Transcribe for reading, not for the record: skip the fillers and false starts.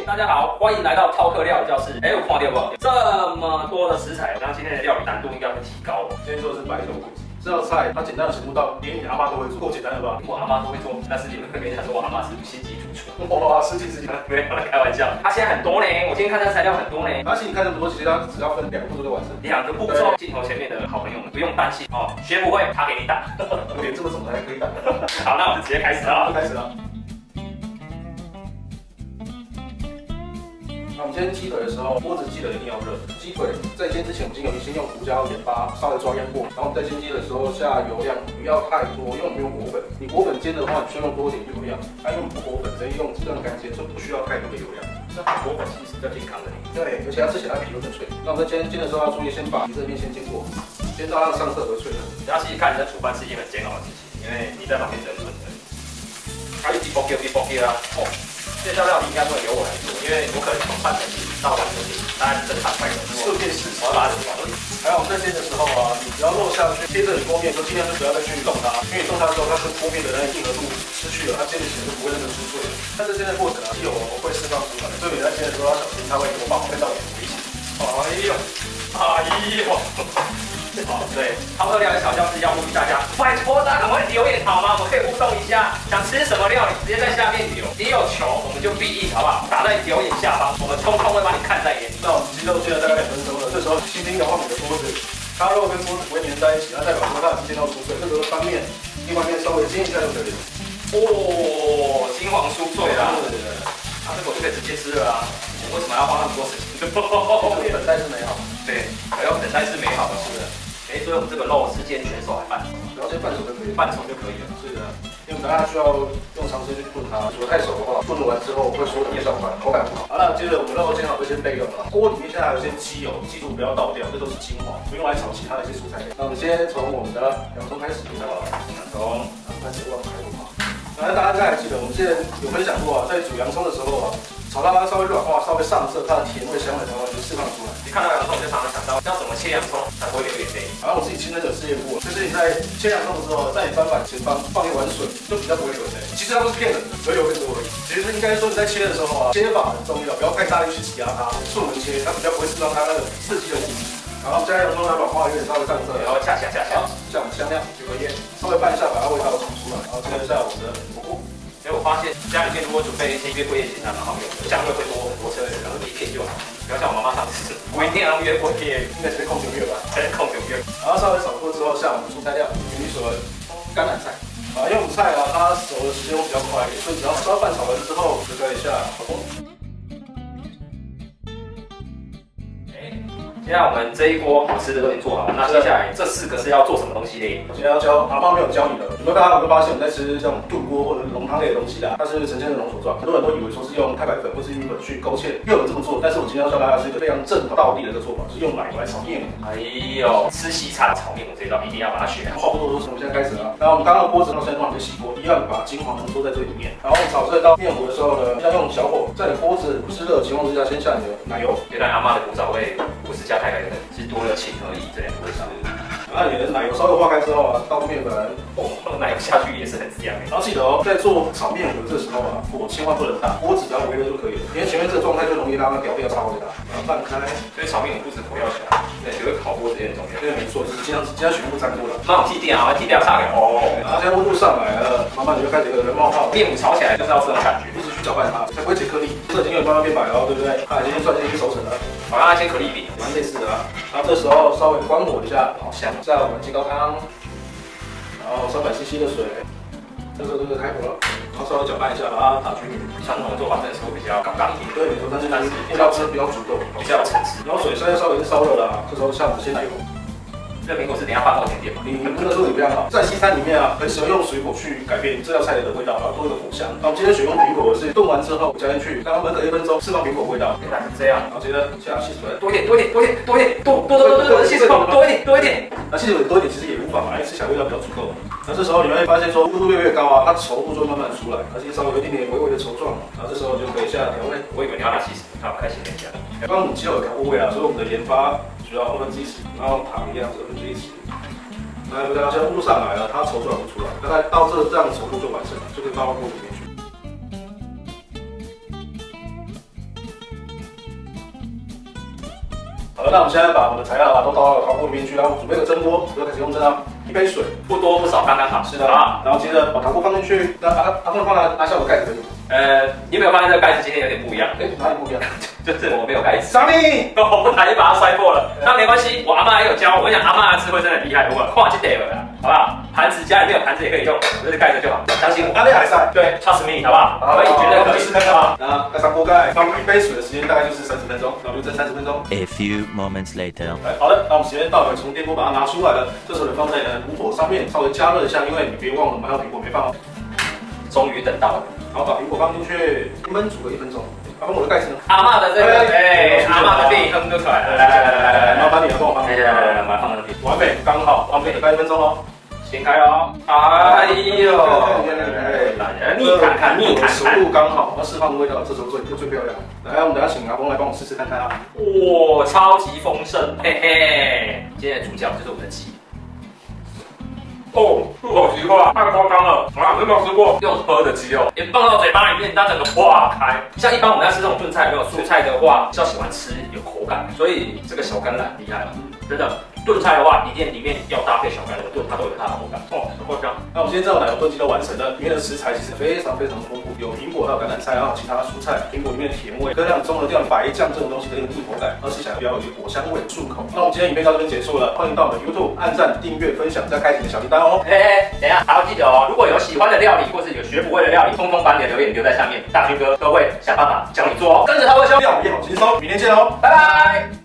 大家好，欢迎来到饕客料理教室。我看到不？这么多的食材，我相信今天的料理难度应该会提高了。 今天做的是白肉骨鸡，这道菜它简单的程度到连你阿妈都会做，够简单了吧？ 我阿妈都会做，但是你们会跟他说我阿妈是星级主厨。 哇，十几， 没有开玩笑。它现在很多呢，我今天看它材料很多呢。 而且你看这么多，其实它只要分2个步骤就完成。 2个步骤，镜头前面的好朋友们不用担心哦，学不会他给你打。 脸这么肿还可以打。 好，那我们直接开始了。 开始了。那我们今天鸡腿的时候，锅子记得一定要热。鸡腿在煎之前，我们先用胡椒、盐巴稍微抓腌过，然后我们在煎鸡的时候下油量不要太多，因为我们用果粉。你果粉煎的话，你需要用多一点油量；因为我们不果粉，直接用这样干煎，就不需要太多的油量。 那果粉其实比较健康的。 对，而且它吃起来皮会更脆。那我们在煎的时候要注意，先把皮这边先煎过，煎到它的上色为脆的。 然后其实看你在煮饭是一件很煎熬的事情，因为你在旁边整顿而已。还有一波 Q 啊！哦。这道料理应该不会由我来做，因为我可能从半成品到完成品，大概正常快的。 顺便试试， 我要把它煮完。 还有我们在煎的时候啊，你只要落下去贴着你锅面，就尽量就不要再去动它，因为你动它之后，它跟锅面的那个硬合度失去了，它煎起来就不会那么酥脆了。但是煎的过程啊，油会释放出来，所以你在煎的时候要小心，它会油爆喷到你的危险。好，对，饕客料理小教室要呼吁大家，拜托大家赶快留言好吗？我们可以互动一下，想吃什么料理直接在下面留，你有球我们就必应，好不好？打在留言下方，我们通通会把你看在眼里。那我们鸡肉煎了大概2分钟了，这时候轻轻摇晃你的锅子，它肉跟锅子不会粘在一起，那代表说它已经煎到酥脆。这时候翻面，另外一面稍微煎一下就可以了。 哦，金黄酥脆啦！那这个我就可以直接吃了啊！我为什么要花那么多时间？ 等待是美好。 对，还有等待是美好的，是的。所以我们这个肉是煎全熟还半熟？ 只要煎半熟就可以， 半熟就可以了。 是的，因为大家需要用长时间去炖它，煮太熟的话，炖完之后会缩得越上饭，口感不好。好了，接着我们肉煎好就先备用了。锅里面现在还有一些鸡油，记住不要倒掉，这都是精华，不用来炒其他的一些蔬菜料。那我们先从我们的洋葱开始，洋葱，开始往开入嘛。那大家应该还记得，我们之前有分享过啊，在煮洋葱的时候啊，炒到它稍微软化、稍微上色，它的甜味、香味才会释放出来。 一看到洋葱，我就常常想到要怎么切洋葱才不会有点累。 然后我自己亲身有试验过，就是你在切洋葱的时候，在你翻板前方放一碗水，就比较不会流泪。其实它不是骗人的，只会流更多而已。其实应该说你在切的时候啊，切法很重要，不要太大力去挤压它，顺纹切，它比较不会释放它那个刺激的物质。然后加洋葱它软化有点稍微上色， 然后恰，好， 像我们香料有个盐，稍微拌一下，把它味道炒出来。然后接着下我们的火锅。 因为我发现家里面如果准备一些约会宴，其实还蛮好用的，香味会多很多车，然后一片就好。不要像我妈妈上次，我一定要约会宴， 应该是控酒月吧？ 才是控酒月。 然后稍微炒过之后，下我们蔬菜料，玉米笋、甘蓝菜。因为我们菜啊，它熟的时间会比较快一点，所以只要稍拌炒完之后，就可以下火锅。 现在我们这一锅好吃的都已经做好了，那接下来这4个是要做什么东西呢？ 我今天要教阿妈没有教你的，有没有大家有没有发现我们在吃这种炖锅或者浓汤类的东西啊？它是呈现的浓稠状，很多人都以为说是用太白粉或是玉米粉去勾芡，又有人这么做，但是我今天要教大家是一个非常正道地的一个做法，是用奶油来炒面。 哎呦，吃西餐炒面我这一道一定要把它学好。 话不多说，我们现在开始了。然后我们刚刚的锅子到现在都还没洗过，一样把金黄浓缩在这里面。然后我们炒这道面糊的时候呢，要用小火，在你锅子不湿热的情况之下，先下你的奶油。 原来阿妈的古早味不是加太白粉，是多了情而已，这2个味道。 然后你的奶油稍微化开之后啊，倒面粉， 那个奶油下去也是很香哎。 然后记得哦，在做炒面糊这时候啊，火千万不能大，锅子只要微热就可以了。因为前面这个状态就容易让它表面超微大。然后拌开， 所以炒面糊不止火要小，对，学会烤锅这件重要。 对，没错，就是今天全部粘锅了。 那我剃掉啊，剃掉差点哦。 然后现在温度上来了，慢慢你就开始有人冒泡。 面糊炒起来就是要这种感觉， 一直去搅拌它，才不会结颗粒。这已经有慢慢变白了，对不对？它已经算是已经熟成了。 好，让它先可丽饼， 蛮类似的啊。然后这时候稍微关火一下，好香。下我们鸡高汤，然后300cc 的水，这时候就是开火了。然后稍微搅拌一下，把它打均匀。 传统的做法真的是会比较刚刚一点， 对，没错，但是味道是比较足够， 比较有层次。 然后水稍微烧热了啊，这时候下我们鲜奶油。 这个苹果是等一下放到甜点嘛？ 你不能说你不要好，在西餐里面啊，很喜欢用水果去改变这道菜的味道，然后多一个果香。那我们今天选用苹果是炖完之后加进去，刚刚焖个1分钟，释放苹果味道。 原来是这样。 然后接着下细粉， 多一点，细水多一点。 那细粉多一点其实也无妨嘛，因为吃起来味道比较足够。那这时候你会发现说温度越高啊，它稠度就会慢慢出来，而且稍微有一点点微微的稠状。然后这时候就可以下调味。 我以为你要拿细粉，那我开心点讲。 刚刚我们鸡肉有调过味啊，所以我们的盐巴主要1/2，然后糖一样1/2。来，大家现在温度上来了，它稠状就出来，大概到这样稠度就完成了，就可以放到锅里面去。 那我们现在把我们的材料都倒到陶锅里面去，然后准备个蒸锅，就开始用蒸啊。1杯水， 不多不少，刚刚好。 是的啊，然后接着把陶锅放进去，那阿峰帮他拿下我的盖子可以吗？ 你有没有发现这个盖子今天有点不一样？ 哪里不一样？ 就是我没有盖子。 傻咪， 我不小心把它摔破了，那没关系，我阿妈也有教我。我跟你讲，阿妈的智慧真的很厉害，我跨去得了啦，好不好？盘子家里面有盘子也可以用，就是盖着就好，相信我。 阿力还在， 对 ，trust me， 好不好？可以，绝对可以。 试看看啊。然后盖上锅盖，放1杯水的时间大概就是30分钟，然后就蒸30分钟。 A few moments later， 好的，那我们时间到了，从电锅把它拿出来了，这时候你放在炉火上面稍微加热一下，因为你别忘了我们还有苹果没放哦。 终于等到了， 然后把苹果放进去，焖煮个1分钟。然后我的盖子呢？ 阿嬷的这个，阿嬷的病哼就出来了。 来，麻烦你了，帮我放。 来，马上放那边。 完美，刚好，旁边盖1分钟哦。 先开哦。哎呦，你看看， 熟度刚好，要释放的味道，这时候最漂亮。来，我们等下请阿峰来帮我试试看看啊。 哇，超级丰盛，嘿嘿。今天的主角就是我们的鸡。哦，入口即化，太夸张了！啊，有没有吃过用喝的鸡肉？一放到嘴巴里面，它整个化开。像一般我们在吃这种炖菜，没有蔬菜的话，比较喜欢吃有口感，所以这个小甘蓝厉害了，真的。炖菜的话，一定里面要搭配小甘蓝炖，它都有它的口感。哦，很夸张。那我们今天这道奶油炖鸡都完成了，里面的食材其实非常丰富，有苹果，还有橄榄菜，还有其他蔬菜。苹果里面的甜味，各样综合掉白酱这种东西的一个硬口感，而吃起来比较有果香味，漱口。那我们今天影片到这边结束了，欢迎到我们的 YouTube 按赞、订阅、分享，再开启你的小铃铛哦。 等一下，还要记得哦，如果有喜欢的料理或是有学不会的料理，通通把你的留言留在下面，大军哥都会想办法教你做哦。跟着他会教料理好轻松，明天见哦，拜拜。